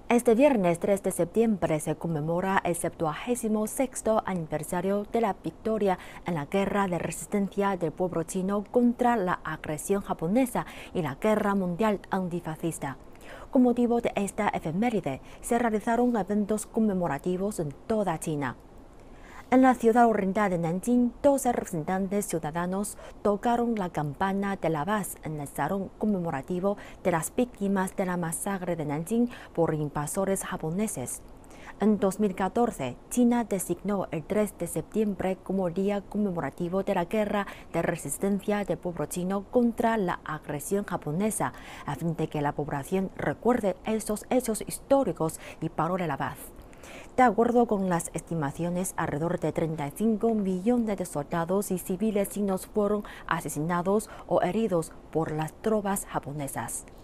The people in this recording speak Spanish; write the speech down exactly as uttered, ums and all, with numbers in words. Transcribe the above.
Este viernes tres de septiembre se conmemora el septuagésimo sexto aniversario de la victoria en la guerra de resistencia del pueblo chino contra la agresión japonesa y la guerra mundial antifascista. Con motivo de esta efeméride, se realizaron eventos conmemorativos en toda China. En la ciudad oriental de Nanjing, doce representantes ciudadanos tocaron la campana de la paz en el salón conmemorativo de las víctimas de la masacre de Nanjing por invasores japoneses. En dos mil catorce, China designó el tres de septiembre como Día Conmemorativo de la Guerra de Resistencia del pueblo chino contra la agresión japonesa, a fin de que la población recuerde esos hechos históricos y valore la paz. De acuerdo con las estimaciones, alrededor de treinta y cinco millones de soldados y civiles chinos fueron asesinados o heridos por las tropas japonesas.